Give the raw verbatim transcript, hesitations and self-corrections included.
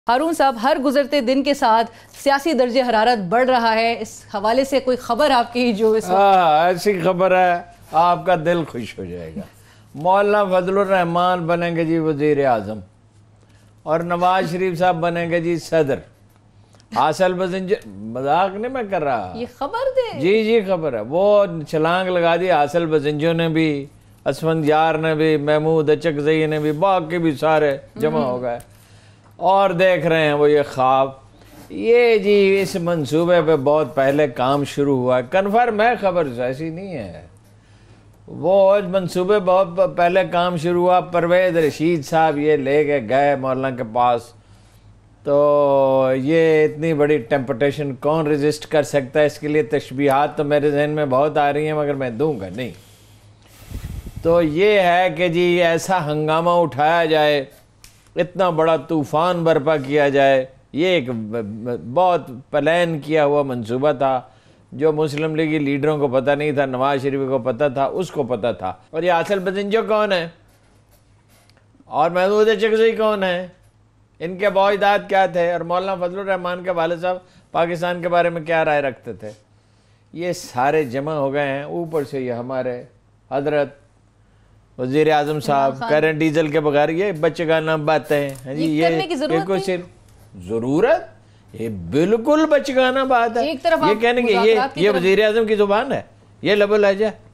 ہارون صاحب، ہر گزرتے دن کے ساتھ سیاسی درجہ حرارت بڑھ رہا ہے، اس حوالے سے کوئی خبر آپ کی جو اس وقت؟ ایسی خبر ہے آپ کا دل خوش ہو جائے گا۔ مولانا فضل الرحمان بنیں گے جی وزیر اعظم، اور نواز شریف صاحب بنیں گے جی صدر۔ حاصل بزنجر، مذاق نہیں میں کر رہا، یہ خبر دے جی جی خبر ہے۔ وہ چھلانگ لگا دی حاصل بزنجوں نے بھی، اسفندیار نے بھی، محمود اچکزئی نے بھی، باقی بھی سارے جمع ہو گئے اور دیکھ رہے ہیں وہ یہ خواب۔ یہ جی اس منصوبے پہ بہت پہلے کام شروع ہوا ہے، کنفرم ہے، خبر ایسی نہیں ہے۔ وہ منصوبے بہت پہلے کام شروع ہوا، پرویز رشید صاحب یہ لے کے گئے مولانا کے پاس، تو یہ اتنی بڑی ٹیمپٹیشن کون ریزسٹ کر سکتا ہے؟ اس کے لیے تشبیہات تو میرے ذہن میں بہت آ رہی ہیں مگر میں دوں گا نہیں۔ تو یہ ہے کہ جی ایسا ہنگامہ اٹھایا جائے، اتنا بڑا طوفان برپا کیا جائے۔ یہ ایک بہت پلان کیا ہوا منصوبہ تھا جو مسلم لیگی لیڈروں کو پتہ نہیں تھا، نواز شریف کو پتہ تھا، اس کو پتہ تھا۔ اور یہ حاصل بزنجو کون ہے اور محمود اچکزئی کون ہے، ان کے باعثات کیا تھے، اور مولانا فضل الرحمان کے والد صاحب پاکستان کے بارے میں کیا رائے رکھتے تھے، یہ سارے جمع ہو گئے ہیں۔ اوپر سے یہ ہمارے حضرت وزیر اعظم صاحب کہہ رہے ہیں ڈیزل کے بغیر، یہ بچگانہ باتیں ہیں جی، یہ کوئی صرف ضرورت، یہ بالکل بچگانہ بات ہے۔ یہ کہنے کہ یہ یہ وزیر اعظم کی زبان ہے، یہ لب و لہجہ ہے۔